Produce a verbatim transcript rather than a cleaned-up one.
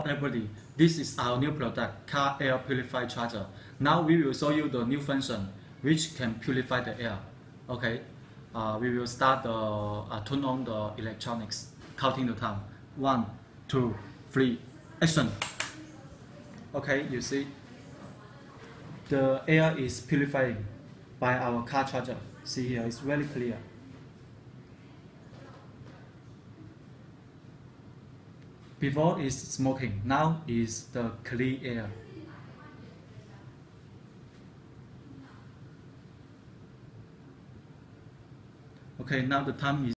everybody, this is our new product, car air purifier charger. Now we will show you the new function which can purify the air. Okay, uh, we will start the uh, turn on the electronics, counting the time. One, two, three, action. Okay, you see, the air is purifying by our car charger. See here, it's very clear. Before is smoking, now is the clear air. Okay, now the time is